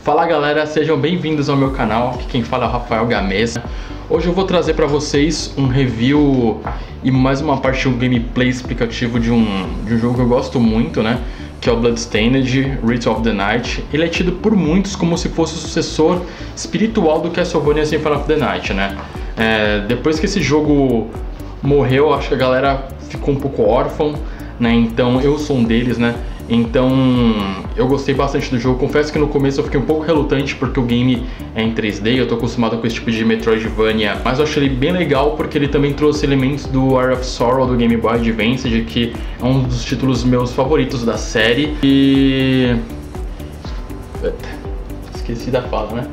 Fala galera, sejam bem-vindos ao meu canal, aqui quem fala é o Rafael Gamesa. Hoje eu vou trazer para vocês um review e mais uma parte de um gameplay explicativo de um jogo que eu gosto muito, né? Que é o Bloodstained: Ritual of the Night. Ele é tido por muitos como se fosse o sucessor espiritual do Castlevania Symphony of the Night, né? Depois que esse jogo morreu, acho que a galera ficou um pouco órfã, né? Então eu sou um deles, né? Então eu gostei bastante do jogo. Confesso que no começo eu fiquei um pouco relutante porque o game é em 3D, eu tô acostumado com esse tipo de Metroidvania, mas eu achei ele bem legal porque ele também trouxe elementos do Area of Sorrow do Game Boy Advance, que é um dos títulos meus favoritos da série. E... esqueci da fala, né?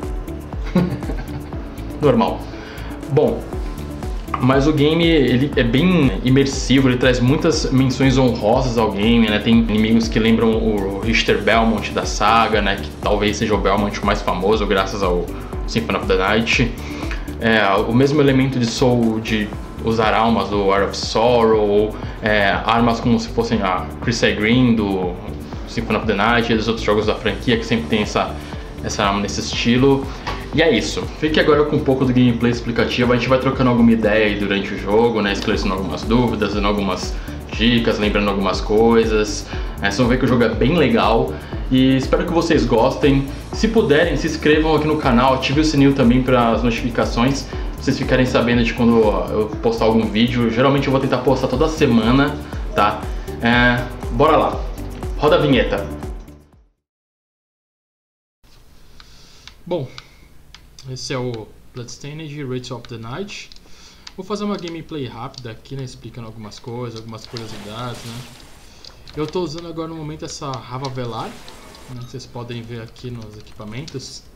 Normal. Bom, mas o game ele é bem imersivo, ele traz muitas menções honrosas ao game, né? Tem inimigos que lembram o Richter Belmont da saga, né? Que talvez seja o Belmont o mais famoso graças ao Symphony of the Night. O mesmo elemento de Soul, de usar almas do Area of Sorrow, armas como se fossem a Crystal Green do Symphony of the Night e dos outros jogos da franquia que sempre tem essa arma nesse estilo. E é isso, fique agora com um pouco do gameplay explicativo, a gente vai trocando alguma ideia aí durante o jogo, né, esclarecendo algumas dúvidas, dando algumas dicas, lembrando algumas coisas. Vocês vão ver que o jogo é bem legal e espero que vocês gostem. Se puderem, se inscrevam aqui no canal, ative o sininho também para as notificações, pra vocês ficarem sabendo de quando eu postar algum vídeo. Geralmente eu vou tentar postar toda semana, tá? Bora lá, roda a vinheta. Bom, esse é o Bloodstained: Ritual of the Night. Vou fazer uma gameplay rápida aqui, né, explicando algumas coisas, algumas curiosidades, né. Eu estou usando agora no momento essa Rava Velar, né, que vocês podem ver aqui nos equipamentos.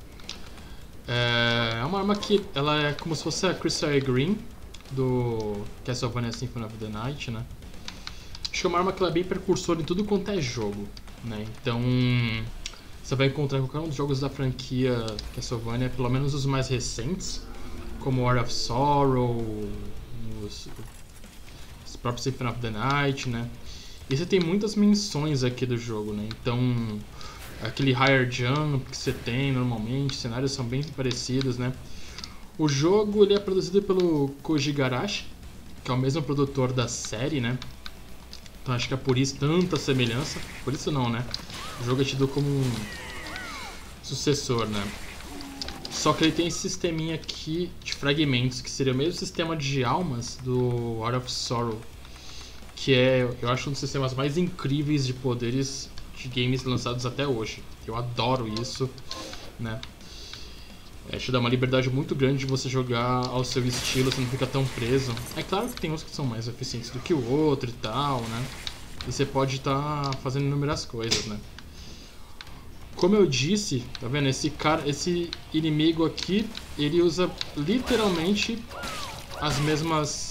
É uma arma que ela é como se fosse a Crystal Green do Castlevania Symphony of the Night, né. Acho que é uma arma que ela é bem precursora em tudo quanto é jogo, né. Então você vai encontrar em qualquer um dos jogos da franquia Castlevania, pelo menos os mais recentes, como Area of Sorrow, os próprios Symphony of the Night, né? E você tem muitas menções aqui do jogo, né? Então, aquele higher jump que você tem normalmente, cenários são bem parecidos, né? O jogo ele é produzido pelo Koji Igarashi, que é o mesmo produtor da série, né? Então acho que é por isso tanta semelhança. Por isso não, né? O jogo é tido como um sucessor, né? Só que ele tem esse sisteminha aqui de fragmentos, que seria o mesmo sistema de almas do Area of Sorrow, que é, eu acho, um dos sistemas mais incríveis de poderes de games lançados até hoje. Eu adoro isso, né? Te dá uma liberdade muito grande de você jogar ao seu estilo, você não fica tão preso. É claro que tem uns que são mais eficientes do que o outro e tal, né? E você pode estar fazendo inúmeras coisas, né? Como eu disse, tá vendo? Esse inimigo aqui, ele usa literalmente as mesmas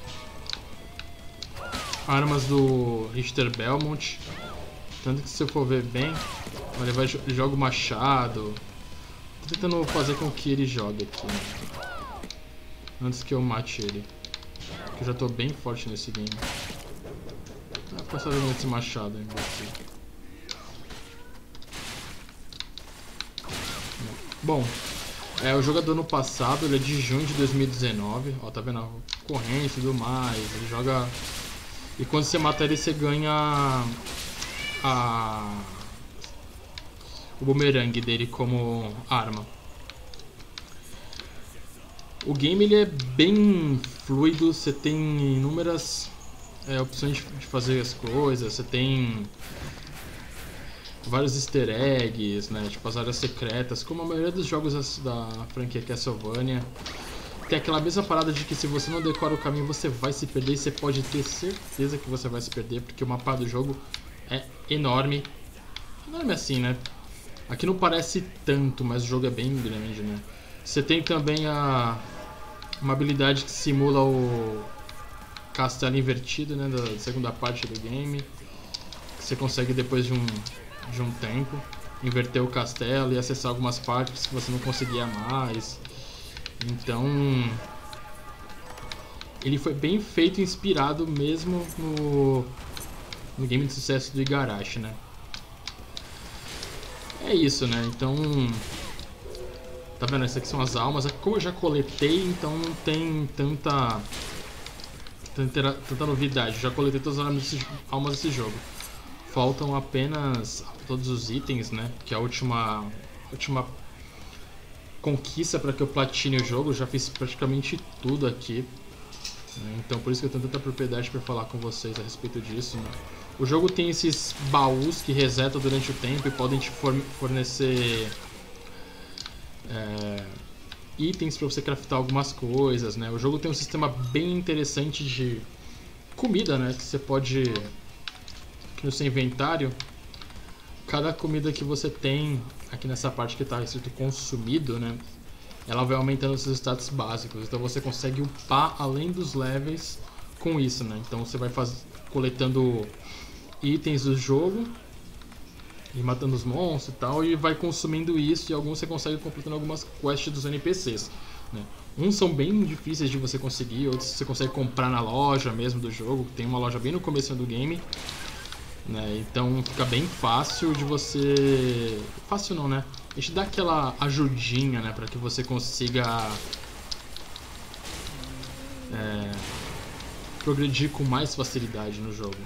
armas do Richter Belmont. Tanto que se eu for ver bem, olha, ele joga o machado. Tô tentando fazer com que ele jogue aqui, né? Antes que eu mate ele, porque eu já tô bem forte nesse game. Vou passar jogando esse machado aí, aqui. Bom, o jogo é do ano passado, ele é de junho de 2019. Ó, tá vendo a corrente e tudo mais. Ele joga. E quando você mata ele, você ganha o bumerangue dele como arma. O game ele é bem fluido, você tem inúmeras opções de fazer as coisas, você tem vários easter eggs, né, tipo as áreas secretas, como a maioria dos jogos da franquia Castlevania. Tem aquela mesma parada de que se você não decora o caminho você vai se perder, e você pode ter certeza que você vai se perder, porque o mapa do jogo é enorme. Enorme assim, né? Aqui não parece tanto, mas o jogo é bem grande, né? Você tem também uma habilidade que simula o castelo invertido, né, da segunda parte do game, que você consegue depois de um tempo inverter o castelo e acessar algumas partes que você não conseguia mais. Então ele foi bem feito, inspirado mesmo no game de sucesso do Igarashi, né? é isso, né? Então, tá vendo? Essas aqui são as almas. Como eu já coletei, então não tem tanta novidade. Já coletei todas as almas desse jogo. Faltam apenas todos os itens, né? Que é a última conquista para que eu platine o jogo. Eu já fiz praticamente tudo aqui. Então por isso que eu tenho tanta propriedade para falar com vocês a respeito disso, né? O jogo tem esses baús que resetam durante o tempo e podem te fornecer itens para você craftar algumas coisas, né? O jogo tem um sistema bem interessante de comida, né? Que você pode... Aqui no seu inventário, cada comida que você tem aqui nessa parte que está escrito consumido, né? Ela vai aumentando os seus status básicos. Então você consegue upar além dos levels com isso, né? Então você vai coletando itens do jogo e matando os monstros e tal, e vai consumindo isso, e alguns você consegue completando algumas quests dos NPCs, né? Uns são bem difíceis de você conseguir, outros você consegue comprar na loja mesmo do jogo. Tem uma loja bem no começo do game, né? Então fica bem fácil de você... Fácil não, né? A gente dá aquela ajudinha, né? Pra que você consiga progredir com mais facilidade no jogo.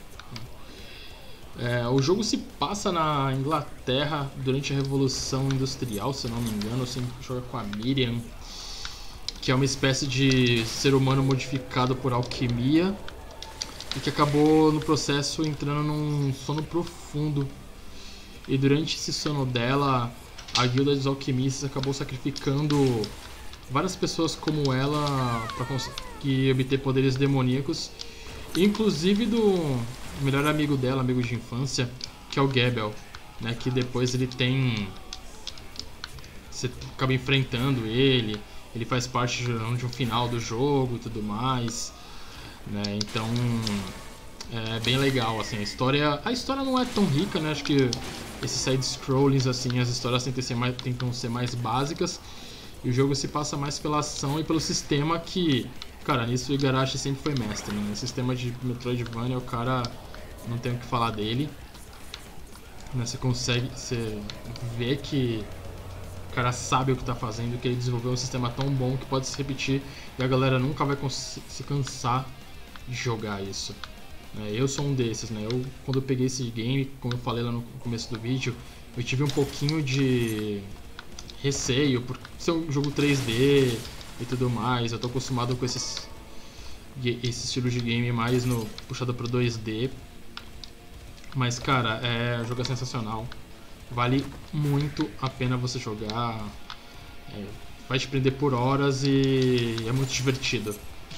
O jogo se passa na Inglaterra durante a Revolução Industrial, se eu não me engano. Você joga com a Miriam, que é uma espécie de ser humano modificado por alquimia e que acabou no processo entrando num sono profundo. E durante esse sono dela, a Guilda dos Alquimistas acabou sacrificando várias pessoas como ela para conseguir obter poderes demoníacos, inclusive do melhor amigo dela, amigo de infância, que é o Gebel, né? Que depois ele tem... Você acaba enfrentando ele, ele faz parte de um final do jogo e tudo mais, né? Então é bem legal, assim, a história não é tão rica, né? Acho que esses side-scrollings, assim, as histórias tentam ser mais básicas, e o jogo se passa mais pela ação e pelo sistema que, cara, nisso o Igarashi sempre foi mestre, né? O sistema de Metroidvania, o cara não tem o que falar dele, né? Você vê que o cara sabe o que tá fazendo, que ele desenvolveu um sistema tão bom que pode se repetir e a galera nunca vai se cansar de jogar isso. Eu sou um desses, né? Quando eu peguei esse game, como eu falei lá no começo do vídeo, eu tive um pouquinho de receio por ser um jogo 3D e tudo mais. Eu tô acostumado com esse estilo de game mais puxado pro 2D. Mas, cara, o jogo é sensacional. Vale muito a pena você jogar. Vai te prender por horas e é muito divertido.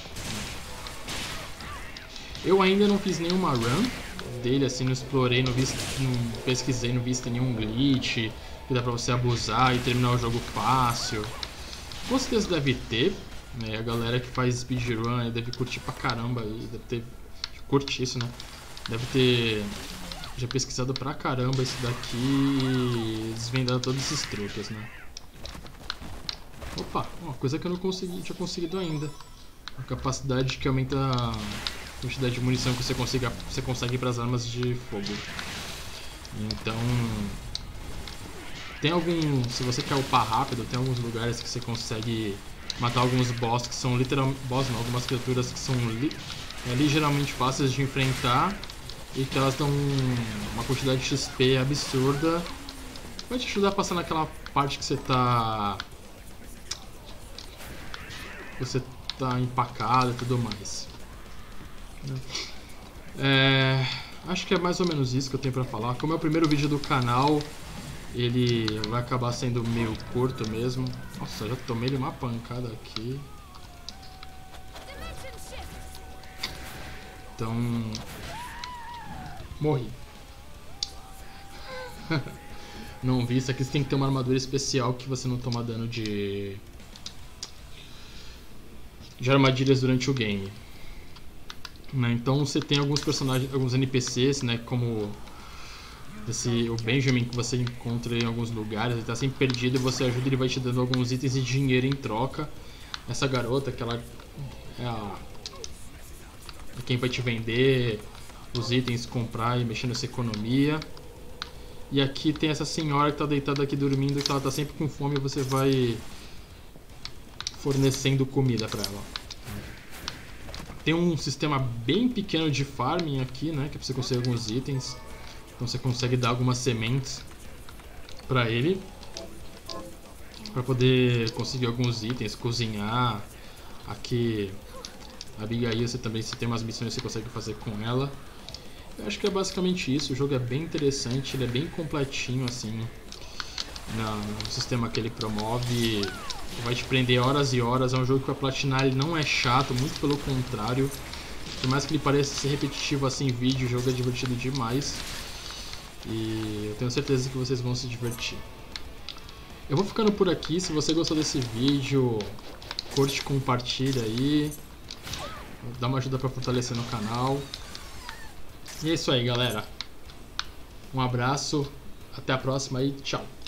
Eu ainda não fiz nenhuma run dele, assim, não explorei, não pesquisei, não vi se tem nenhum glitch que dá pra você abusar e terminar o jogo fácil. Com certeza deve ter, né? A galera que faz speedrun deve curtir pra caramba aí, deve ter... Curte isso, né? Deve ter já pesquisado pra caramba esse daqui e desvendado todos esses truques, né? Opa, uma coisa que eu não tinha conseguido ainda. A capacidade que aumenta a quantidade de munição que você consegue para as armas de fogo. Então, tem se você quer upar rápido, tem alguns lugares que você consegue matar alguns boss que são literalmente algumas criaturas que são ligeiramente fáceis de enfrentar e que elas dão uma quantidade de XP absurda. Vai te ajudar a passar naquela parte que você tá empacado e tudo mais. Acho que é mais ou menos isso que eu tenho pra falar. Como é o primeiro vídeo do canal, ele vai acabar sendo meio curto mesmo. Nossa, já tomei uma pancada aqui. Então... morri. Não vi, isso aqui você tem que ter uma armadura especial que você não toma dano de armadilhas durante o game. Então você tem alguns personagens, alguns NPCs, né, como o Benjamin, que você encontra em alguns lugares, ele tá sempre perdido e você ajuda, ele vai te dando alguns itens e dinheiro em troca. Essa garota, que ela é quem vai te vender os itens, comprar e mexer nessa economia. E aqui tem essa senhora que tá deitada aqui dormindo, que ela tá sempre com fome e você vai fornecendo comida pra ela. Tem um sistema bem pequeno de farming aqui, né? Que é pra você conseguir alguns itens. Então você consegue dar algumas sementes pra ele, pra poder conseguir alguns itens, cozinhar. Aqui a Abigail você também tem umas missões que você consegue fazer com ela. Eu acho que é basicamente isso. O jogo é bem interessante, ele é bem completinho assim no sistema que ele promove. Vai te prender horas e horas. É um jogo que pra platinar ele não é chato, muito pelo contrário. Por mais que ele pareça ser repetitivo assim em vídeo, o jogo é divertido demais. E eu tenho certeza que vocês vão se divertir. Eu vou ficando por aqui. Se você gostou desse vídeo, curte, compartilha aí. Dá uma ajuda pra fortalecer no canal. E é isso aí, galera. Um abraço, até a próxima e tchau.